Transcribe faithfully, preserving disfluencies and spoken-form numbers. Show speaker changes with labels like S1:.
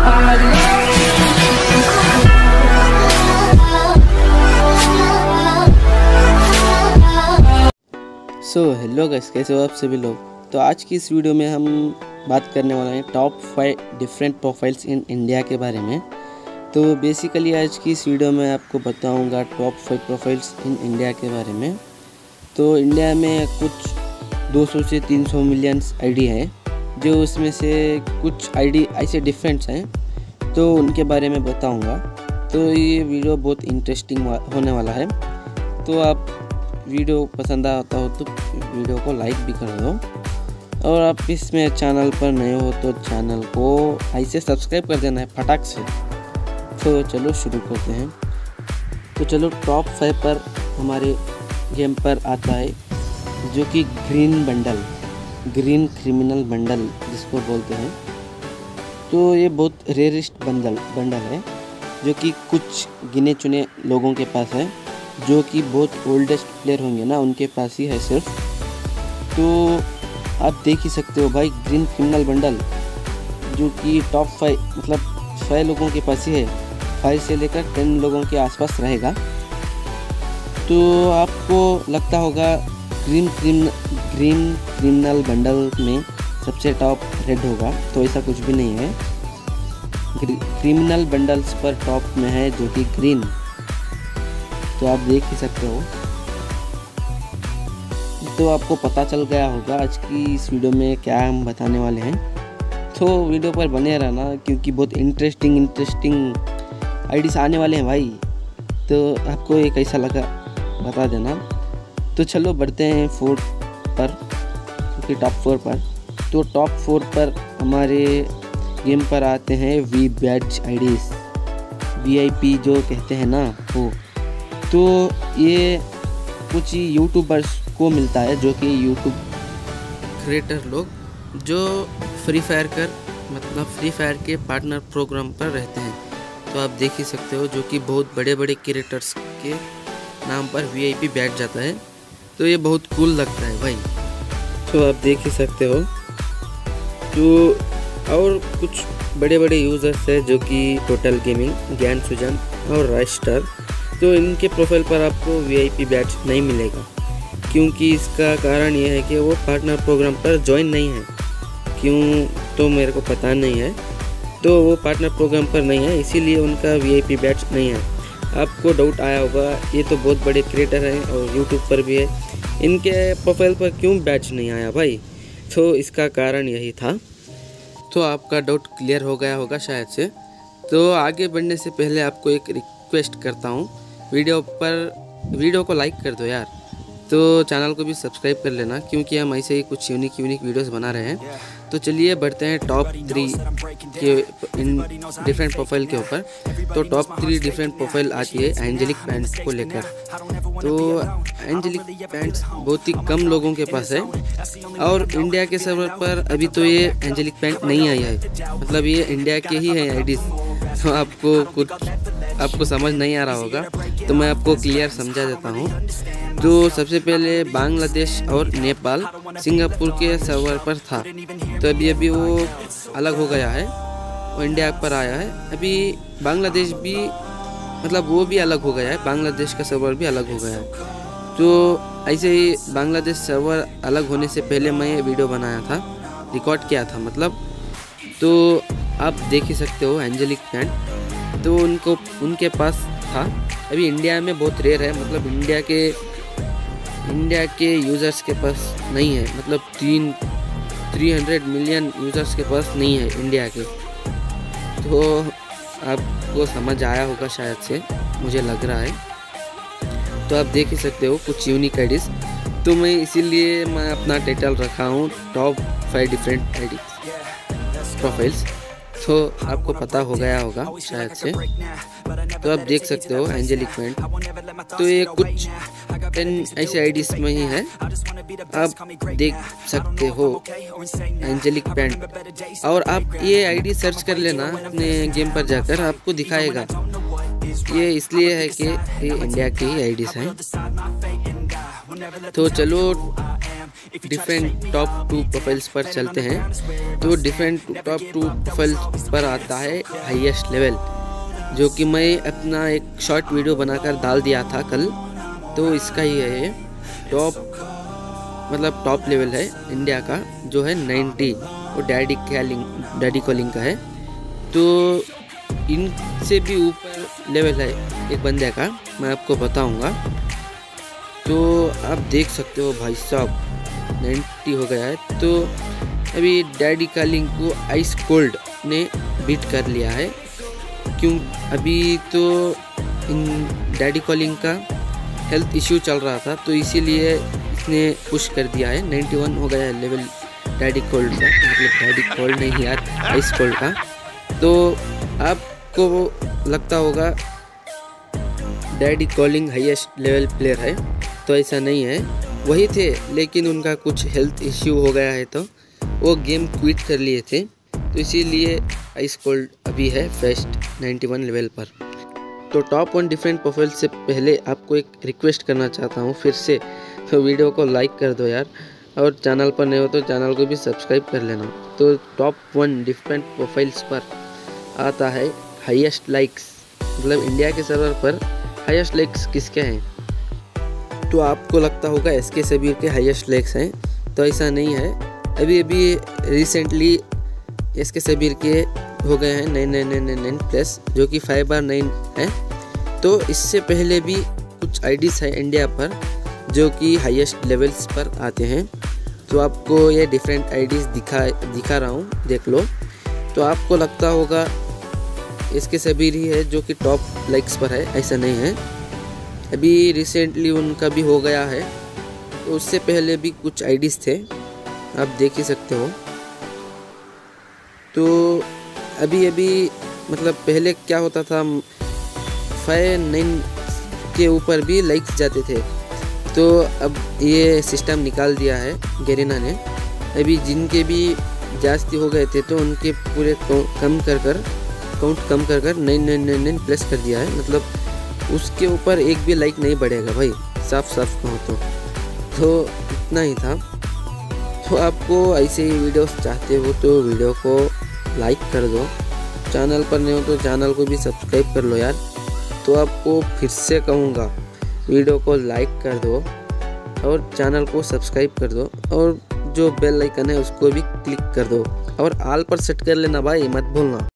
S1: So hello guys, कैसे हो आप सभी लोग। तो आज की इस वीडियो में हम बात करने वाले हैं top five different profiles in India के बारे में। तो बेसिकली आज की इस वीडियो में आपको बताऊंगा top five profiles in India के बारे में। तो इंडिया में कुछ दो सौ से तीन सौ मिलियंस आईडी हैं, जो उसमें से कुछ आईडी ऐसे डिफरेंट्स हैं, तो उनके बारे में बताऊँगा। तो ये वीडियो बहुत इंटरेस्टिंग होने वाला है। तो आप वीडियो पसंद आता हो तो वीडियो को लाइक भी कर दो, और आप इसमें चैनल पर नए हो तो चैनल को ऐसे सब्सक्राइब कर देना है फटाक से। तो चलो शुरू करते हैं। तो चलो टॉप फाइव पर हमारे गेम पर आता है जो कि green bundle, green criminal bundle जिसको बोलते हैं। तो ये बहुत रेयरेस्ट बंडल बंडल है जो कि कुछ गिने चुने लोगों के पास है, जो कि बहुत ओल्डेस्ट प्लेयर होंगे ना, उनके पास ही है सिर्फ। तो आप देख ही सकते हो भाई, ग्रीन क्रिमिनल बंडल जो कि टॉप फाइव मतलब फाइव लोगों के पास ही है, फाइव से लेकर टेन लोगों के आसपास रहेगा। तो आपको लगता होगा ग्रीन क्रिम ग्रीन क्रिमिनल बंडल में सबसे टॉप रेड होगा, तो ऐसा कुछ भी नहीं है। क्रिमिनल बंडल्स पर टॉप में है जो कि ग्रीन। तो आप देख ही सकते हो। तो आपको पता चल गया होगा आज की इस वीडियो में क्या हम बताने वाले हैं। तो वीडियो पर बने रहना, क्योंकि बहुत इंटरेस्टिंग इंटरेस्टिंग आईडीज आने वाले हैं भाई। तो आपको ये कैसा लगा बता देना। तो चलो बढ़ते हैं फोर पर, क्योंकि टॉप फोर पर। तो टॉप फोर पर हमारे गेम पर आते हैं V badge IDs, V I P जो कहते हैं ना वो। तो ये कुछ यूट्यूबर्स को मिलता है, जो कि यूट्यूब क्रिएटर लोग जो फ्री फायर कर मतलब फ्री फायर के पार्टनर प्रोग्राम पर रहते हैं। तो आप देख ही सकते हो, जो कि बहुत बड़े बड़े क्रिएटर्स के नाम पर वी आई पी बैठ जाता है। तो ये बहुत कूल लगता है भाई। तो आप देख ही सकते हो। तो और कुछ बड़े बड़े यूज़र्स हैं, जो कि टोटल गेमिंग, ज्ञान सुजन और राइस्टर। तो इनके प्रोफाइल पर आपको वी आई पी बैच नहीं मिलेगा, क्योंकि इसका कारण यह है कि वो पार्टनर प्रोग्राम पर ज्वाइन नहीं है। क्यों तो मेरे को पता नहीं है। तो वो पार्टनर प्रोग्राम पर नहीं है, इसीलिए उनका वी आई पी बैच नहीं है। आपको डाउट आया होगा, ये तो बहुत बड़े क्रिएटर हैं और यूट्यूब पर भी है, इनके प्रोफाइल पर क्यों बैच नहीं आया भाई। तो इसका कारण यही था। तो आपका डाउट क्लियर हो गया होगा शायद से। तो आगे बढ़ने से पहले आपको एक रिक्वेस्ट करता हूँ, वीडियो पर वीडियो को लाइक कर दो यार। तो चैनल को भी सब्सक्राइब कर लेना, क्योंकि हम ऐसे ही कुछ यूनिक यूनिक वीडियोस बना रहे हैं। तो चलिए बढ़ते हैं टॉप थ्री के इन डिफरेंट प्रोफाइल के ऊपर। तो टॉप थ्री डिफरेंट प्रोफाइल आती है एंजेलिक पैंट्स को लेकर। तो एंजेलिक पैंट्स बहुत ही कम लोगों के पास है, और इंडिया के सर्वर पर अभी तो ये एंजेलिक पैंट नहीं आई है, मतलब ये इंडिया के ही है आईडीज। तो आपको कुछ आपको समझ नहीं आ रहा होगा, तो मैं आपको क्लियर समझा देता हूँ। तो सबसे पहले बांग्लादेश और नेपाल, सिंगापुर के सर्वर पर था। तो अभी अभी वो अलग हो गया है, वो इंडिया पर आया है। अभी बांग्लादेश भी मतलब वो भी अलग हो गया है, बांग्लादेश का सर्वर भी अलग हो गया है। तो ऐसे ही बांग्लादेश सर्वर अलग होने से पहले मैं ये वीडियो बनाया था, रिकॉर्ड किया था मतलब। तो आप देख ही सकते हो एंजेलिक पैंट, तो उनको उनके पास था। अभी इंडिया में बहुत रेयर है, मतलब इंडिया के इंडिया के यूज़र्स के पास नहीं है, मतलब तीन थ्री हंड्रेड मिलियन यूज़र्स के पास नहीं है इंडिया के। तो आपको समझ आया होगा शायद से, मुझे लग रहा है। तो आप देख ही सकते हो कुछ यूनिक आईडीज। तो मैं इसीलिए मैं अपना टाइटल रखा हूँ top five different ID profiles. तो आपको पता हो गया होगा शायद से। तो आप देख सकते हो एंजेलिक पैंट, तो ये कुछ टेन ऐसे आईडीज में ही है, आप देख सकते हो एंजेलिक पैंट। और आप ये आईडी सर्च कर लेना अपने गेम पर जाकर, आपको दिखाएगा। ये इसलिए है कि ये इंडिया की ही आईडीज हैं। तो चलो डिफरेंट टॉप टू प्रोफाइल्स पर चलते हैं। तो डिफरेंट टॉप टू प्रोफाइल्स पर आता है हाईएस्ट लेवल, जो कि मैं अपना एक शॉर्ट वीडियो बनाकर डाल दिया था कल। तो इसका ही है टॉप, मतलब टॉप लेवल है इंडिया का, जो है नाइन्टी, वो डैडी कॉलिंग डैडी कॉलिंग का है। तो इनसे भी ऊपर लेवल है एक बंदे का, मैं आपको बताऊंगा। तो आप देख सकते हो भाई साहब नाइन्टी हो गया है। तो अभी डैडी कॉलिंग को आइस कोल्ड ने बीट कर लिया है। क्यों, अभी तो इन डैडी कॉलिंग का हेल्थ इश्यू चल रहा था, तो इसीलिए इसने पुश कर दिया है। नाइन्टी वन हो गया है लेवल डैडी कोल्ड का, मतलब डैडी कोल्ड नहीं यार, आइस कोल्ड का। तो आपको लगता होगा daddy calling highest level player है, तो ऐसा नहीं है। वही थे, लेकिन उनका कुछ हेल्थ इश्यू हो गया है, तो वो गेम क्विट कर लिए थे। तो इसीलिए आइस कोल्ड अभी है फर्स्ट नाइन्टी वन लेवल पर। तो टॉप वन डिफरेंट प्रोफाइल से पहले आपको एक रिक्वेस्ट करना चाहता हूँ फिर से, तो वीडियो को लाइक कर दो यार, और चैनल पर नए हो तो चैनल को भी सब्सक्राइब कर लेना। तो टॉप वन डिफरेंट प्रोफाइल्स पर आता है हाईएस्ट लाइक्स, मतलब इंडिया के सर्वर पर हाईएस्ट लाइक्स किसके हैं। तो आपको लगता होगा एस के सबीर के हाईएस्ट लाइक्स हैं, तो ऐसा नहीं है। अभी अभी रिसेंटली एस के सबीर के हो गए हैं nine nine nine nine plus, जो कि फाइव बार नाइन है। तो इससे पहले भी कुछ आईडीज है इंडिया पर जो कि हाईएस्ट लेवल्स पर आते हैं। तो आपको ये डिफरेंट आईडीज दिखा दिखा रहा हूँ, देख लो। तो आपको लगता होगा इसके सबीर ही है जो कि टॉप लाइक्स पर है, ऐसा नहीं है। अभी रिसेंटली उनका भी हो गया है, तो उससे पहले भी कुछ आईडीज थे, आप देख ही सकते हो। तो अभी अभी मतलब पहले क्या होता था, फाइव नाइन के ऊपर भी लाइक्स जाते थे। तो अब ये सिस्टम निकाल दिया है गैरीना ने। अभी जिनके भी जास्ती हो गए थे तो उनके पूरे कम कर कर काउंट कम कर कर nine nine nine nine plus कर दिया है, मतलब उसके ऊपर एक भी लाइक नहीं बढ़ेगा भाई, साफ साफ कहो तो। तो इतना ही था। तो आपको ऐसे ही वीडियोस चाहते हो तो वीडियो को लाइक कर दो, चैनल पर नहीं हो तो चैनल को भी सब्सक्राइब कर लो यार। तो आपको फिर से कहूँगा, वीडियो को लाइक कर दो और चैनल को सब्सक्राइब कर दो, और जो बेल आइकन है उसको भी क्लिक कर दो, और ऑल पर सेट कर लेना भाई, मत भूलना।